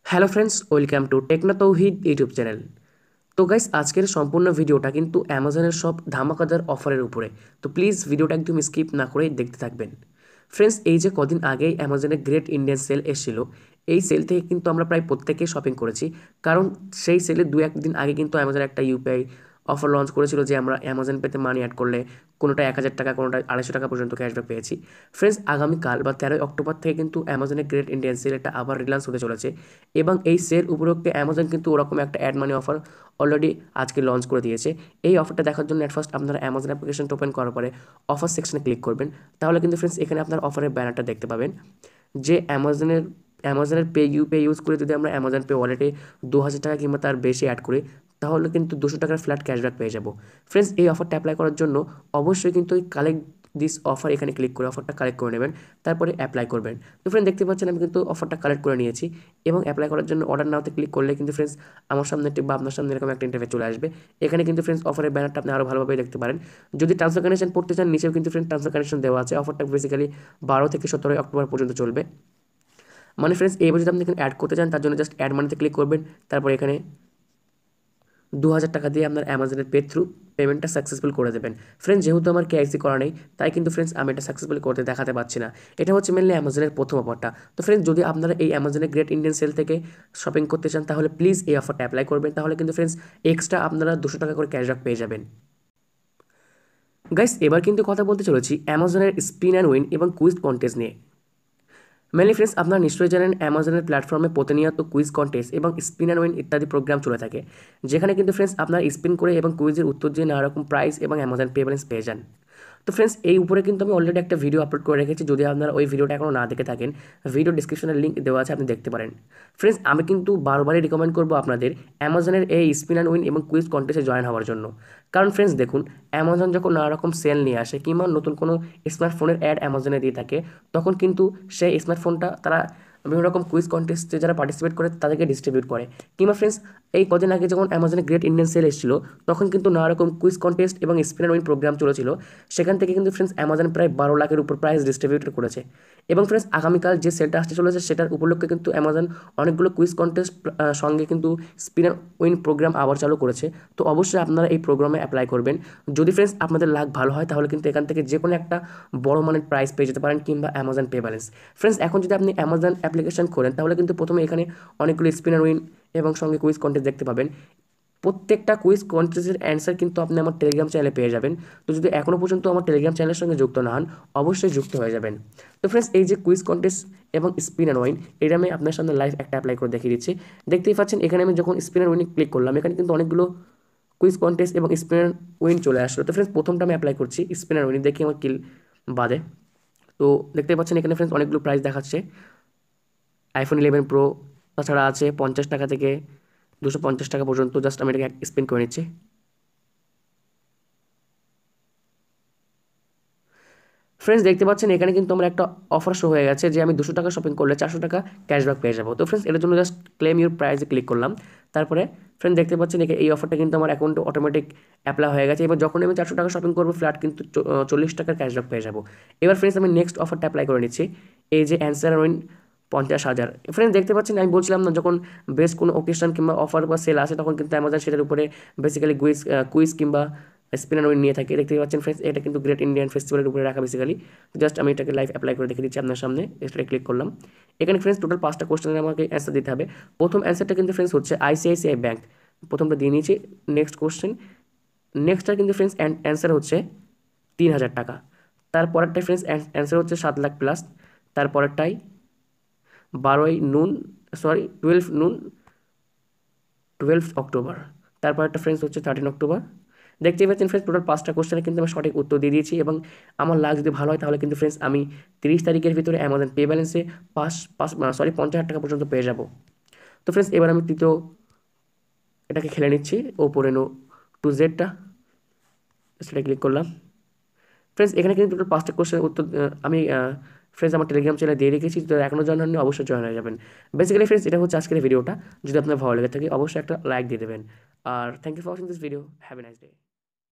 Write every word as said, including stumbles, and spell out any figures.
Hello friends, welcome to techno Touhid YouTube channel. তো guys, আজকের সম্পূর্ণ ভিডিওটা কিন্তু অ্যামাজনের সব ধামাকাদার অফারের উপরে। তো প্লিজ ভিডিওটা একদম স্কিপ না করে দেখতে থাকবেন। ফ্রেন্ডস, এই যে কদিন আগেই অ্যামাজনের গ্রেট ইন্ডিয়ান সেল এসেছিল, এই সেল থেকে কিন্তু আমরা প্রায় প্রত্যেকেই শপিং করেছি। কারণ সেই সেলের দু একদিন আগে কিন্তু অ্যামাজন একটা ইউপিআই অফার লঞ্চ করেছিল, যে আমরা অ্যামাজন পেতে মানি অ্যাড করলে কোনোটা এক হাজার টাকা, কোনোটা আড়াইশো টাকা পর্যন্ত ক্যাশব্যাক পেয়েছি। ফ্রেন্ডস, আগামীকাল বা তেরোই অক্টোবর থেকে কিন্তু অ্যামাজনের গ্রেট ইন্ডিয়ান সেল এটা আবার রিলান্স হতে চলেছে, এবং এই সেল উপলক্ষে অ্যামাজন কিন্তু ওরকম একটা অ্যাড মানি অফার অলরেডি আজকে লঞ্চ করে দিয়েছে। এই অফারটা দেখার জন্য অ্যাট ফার্স্ট আপনারা অ্যামাজন অ্যাপ্লিকেশনটা ওপেন করার পরে অফার সেকশনে ক্লিক করবেন। তাহলে কিন্তু ফ্রেন্ডস এখানে আপনার অফারের ব্যানারটা দেখতে পাবেন, যে অ্যামাজনের অ্যামাজনের পে ইউ পে ইউজ করে যদি আমরা অ্যামাজন পে ওয়ালেটে দু হাজার টাকা কিংবা তার বেশি অ্যাড করি, তাহলে কিন্তু দুশো টাকার ফ্ল্যাট ক্যাশব্যাক পেয়ে যাব। ফ্রেন্ডস, এই অফারটা অ্যাপ্লাই করার জন্য অবশ্যই কিন্তু ওই কালেক্ট দিস অফার এখানে ক্লিক করে অফারটা কালেক্ট করে নেবেন, তারপরে অ্যাপ্লাই করবেন। তো ফ্রেন্ড, দেখতে পাচ্ছেন আমি কিন্তু অফারটা কালেক্ট করে নিয়েছি, এবং অ্যাপ্লাই করার জন্য অর্ডার নাওতে ক্লিক করলে কিন্তু ফ্রেন্ডস আমার সামনে একটি বা আপনার সামনে এরকম একটা ইন্টারফেস চলে আসবে। এখানে কিন্তু ফ্রেন্ডস অফারের ব্যানারটা আপনি আরও ভালোভাবে দেখতে পারেন। যদি ট্রান্সফার কানেকশন পড়তে চান, নিচেও কিন্তু ফ্রেন্ড ট্রান্সফার কানেকশন দেওয়া আছে। অফারটা বেসিক্যালি বারো থেকে সতেরোই অক্টোবর পর্যন্ত চলবে। মানে ফ্রেন্ডস, এইবার যদি আপনি এখানে অ্যাড করতে চান, তার জন্য জাস্ট অ্যাড মানিতে ক্লিক করবেন, তারপর এখানে দু হাজার টাকা দিয়ে আপনার অ্যামাজনের পে থ্রু পেমেন্টটা সাকসেসফুল করে দেবেন। ফ্রেন্ডস, যেহেতু আমার কেআইসি করা নেই, তাই কিন্তু ফ্রেন্ডস আমি এটা সাকসেসফুল করতে দেখাতে পারছি না। এটা হচ্ছে মেনলি অ্যামাজনের প্রথম অফারটা। তো ফ্রেন্ডস, যদি আপনারা এই অ্যামাজনের গ্রেট ইন্ডিয়ান সেল থেকে শপিং করতে চান, তাহলে প্লিজ এই অফারটা অ্যাপ্লাই করবেন। তাহলে কিন্তু ফ্রেন্ডস এক্সট্রা আপনারা দুশো টাকা করে ক্যাশব্যাক পেয়ে যাবেন। গাইস, এবার কিন্তু কথা বলতে চলেছি অ্যামাজনের স্পিন অ্যান্ড উইন এবং কুইজ কন্টেস্ট নিয়ে। মেনলি ফ্রেন্ডস, আপনারা নিশ্চয়ই জানেন অ্যামাজনের প্ল্যাটফর্মে প্রতিনিয়ত কুইজ কন্টেস্ট এবং স্পিন অ্যান্ড উইন ইত্যাদি প্রোগ্রাম চলে থাকে, যেখানে কিন্তু ফ্রেন্ডস আপনারা স্পিন করে এবং কুইজের উত্তর দিয়ে নানা রকম প্রাইজ এবং অ্যামাজন পে ব্যালেন্স পেয়ে যান। তো ফ্রেন্ডস, এই উপরে কিন্তু আমি অলরেডি একটা ভিডিও আপলোড করে রেখেছি। যদি আপনারা ওই ভিডিওটা এখনও না দেখে থাকেন, ভিডিও ডিসক্রিপশনের লিঙ্ক দেওয়া আছে, আপনি দেখতে পারেন। ফ্রেন্ডস, আমি কিন্তু বারবারই রিকমেন্ড করবো আপনাদের অ্যামাজনের এই স্পিন অ্যান্ড উইন এবং কুইজ কন্টেস্টে জয়েন হওয়ার জন্য। কারণ ফ্রেন্ডস দেখুন, অ্যামাজন যখন নানা রকম সেল নিয়ে আসে কিংবা নতুন কোনো স্মার্টফোনের অ্যাড অ্যামাজনে দিয়ে থাকে, তখন কিন্তু সেই স্মার্টফোনটা তারা বিভিন্ন রকম কুইজ কন্টেস্টে যারা পার্টিসিপেট করে তাদেরকে ডিস্ট্রিবিউট করে। কিংবা ফ্রেন্ডস, এই কদিন আগে যখন অ্যামাজনে গ্রেট ইন্ডিয়ান সেল এসেছিল, তখন কিন্তু নানা রকম কুইজ কন্টেস্ট এবং স্পিন অ্যান্ড উইন প্রোগ্রাম চলেছিল। সেখান থেকে কিন্তু ফ্রেন্ডস অ্যামাজন প্রায় বারো লাখের উপর প্রাইস ডিস্ট্রিবিউট করেছে। এবং ফ্রেন্ডস, আগামীকাল যে সেলটা আসতে চলেছে, সেটার উপলক্ষে কিন্তু অ্যামাজন অনেকগুলো কুইজ কন্টেস্ট সঙ্গে কিন্তু স্পিন অ্যান্ড উইন প্রোগ্রাম আবার চালু করেছে। তো অবশ্যই আপনারা এই প্রোগ্রামে অ্যাপ্লাই করবেন। যদি ফ্রেন্ডস আপনাদের লাক ভালো হয়, তাহলে কিন্তু এখান থেকে যে কোনো একটা বড় মানের প্রাইস পেয়ে যেতে পারেন, কিংবা অ্যামাজন পে ব্যালেন্স। ফ্রেন্ডস, এখন যদি আপনি অ্যামাজন অ্যাপ্লিকেশন খোলেন, তাহলে কিন্তু প্রথমে এখানে অনেকগুলো স্পিন অ্যান্ড উইন এবং সঙ্গে কুইজ কন্টেস্ট দেখতে পাবেন। প্রত্যেকটা কুইজ কন্টেস্টের অ্যান্সার কিন্তু আপনি আমার টেলিগ্রাম চ্যানেলে পেয়ে যাবেন। তো যদি এখনও পর্যন্ত আমার টেলিগ্রাম চ্যানেলের সঙ্গে যুক্ত না হন, অবশ্যই যুক্ত হয়ে যাবেন। তো ফ্রেন্ডস, এই যে কুইজ কন্টেস্ট এবং স্পিন অ্যান্ড উইন, এটা আমি আপনার সামনে লাইভ একটা অ্যাপ্লাই করে দেখিয়ে দিচ্ছি। দেখতেই পাচ্ছেন, এখানে আমি যখন স্পিন অ্যান্ড উইনে ক্লিক করলাম, এখানে কিন্তু অনেকগুলো কুইজ কন্টেস্ট এবং স্পিন অ্যান্ড উইন চলে আসলো। তো ফ্রেন্ডস, প্রথমটা আমি অ্যাপ্লাই করছি স্পিন অ্যান্ড উইন, দেখি আমার কিল বাদে। তো দেখতেই পাচ্ছেন এখানে ফ্রেন্ডস অনেকগুলো প্রাইস দেখাচ্ছে। আইফোন ইলেভেন প্রো, তাছাড়া আছে পঞ্চাশ টাকা থেকে দুশো পঞ্চাশ টাকা পর্যন্ত। জাস্ট আমি এটাকে স্পিন করে নিচ্ছি। ফ্রেন্ডস, দেখতে পাচ্ছেন এখানে কিন্তু আমার একটা অফার শো হয়ে গেছে, যে আমি দুশো টাকা শপিং করলে চারশো টাকা ক্যাশব্যাক পেয়ে যাবো। তো ফ্রেন্ডস, এটার জন্য জাস্ট ক্লেম ইউর প্রাইসে ক্লিক করলাম। তারপরে ফ্রেন্ড দেখতে পাচ্ছেন এই অফারটা কিন্তু আমার অ্যাকাউন্টে অটোমেটিক অ্যাপ্লাই হয়ে গেছে। এবার যখন আমি চারশো টাকা শপিং করবো, ফ্ল্যাট কিন্তু চল্লিশ টাকার ক্যাশব্যাক পেয়ে যাবো। এবার ফ্রেন্ডস, আমি নেক্সট অফারটা অ্যাপ্লাই করে নিচ্ছি, এই যে অ্যান্সার উইন পঞ্চাশ হাজার। ফ্রেন্ডস, দেখতে পাচ্ছেন আমি বলছিলাম না, যখন বেশ কোনো ওকেশন কিংবা অফার বা সেল আসে, তখন কিন্তু অ্যামাজন সেটার উপরে বেসিক্যালি কুইজ কুইজ কিংবা স্পিন অ্যান্ড উইন নিয়ে থাকে। দেখতে পাচ্ছেন ফ্রেন্ডস, এটা কিন্তু গ্রেট ইন্ডিয়ান ফেস্টিভ্যালের উপরে রাখা বেসিক্যালি। জাস্ট আমি এটাকে লাইভ অ্যাপ্লাই করে দেখে দিচ্ছি আপনার সামনে। এটাতে ক্লিক করলাম। এখানে ফ্রেন্ডস টোটাল পাঁচটা কোশ্চেনের আমাকে অ্যান্সার দিতে হবে। প্রথম অ্যান্সারটা কিন্তু ফ্রেন্ডস হচ্ছে আইসিআইসিআই ব্যাঙ্ক, প্রথমটা দিয়ে নিয়েছি। নেক্সট কোশ্চেন, নেক্সটটা কিন্তু ফ্রেন্ডস অ্যান্সার হচ্ছে তিন হাজার টাকা। তারপরেরটাই ফ্রেন্ডস অ্যান্সার হচ্ছে সাত লাখ প্লাস। তারপরেরটাই বারোই noon sorry twelve noon twelve October. তারপর একটা ফ্রেন্ডস হচ্ছে থার্টিন অক্টোবর। দেখতেই পাচ্ছেন ফ্রেন্ডস, টোটাল পাঁচটা কোশ্চেনে কিন্তু আমি সঠিক উত্তর দিয়ে দিয়েছি, এবং আমার লাক যদি ভালো হয়, তাহলে কিন্তু ফ্রেন্ডস আমি তিরিশ তারিখের ভিতরে অ্যামাজন পে ব্যালেন্সে পাঁচ পাঁচ সরি পঞ্চাশ হাজার টাকা পর্যন্ত পেয়ে যাব। তো ফ্রেন্ডস, এবার আমি তৃতীয় এটাকে খেলে নিচ্ছি, ওপরে নো টু জেডটা, সেটা ক্লিক করলাম। ফ্রেন্ডস, এখানে কিন্তু টোটাল পাঁচটা কোশ্চেনের উত্তর আমি ফ্রেন্ডস আমার টেলিগ্রাম চ্যানেলে দিয়ে রেখেছি। তো এখনও জয়েন হননি, অবশ্যই জয়েন হয়ে যাবেন। বেসিক্যালি ফ্রেন্ডস, এটা হচ্ছে আজকের ভিডিওটা। যদি আপনার ভালো লেগে থাকে, অবশ্যই একটা লাইক দিয়ে দেবেন। আর thank you for watching this video. Have a nice day.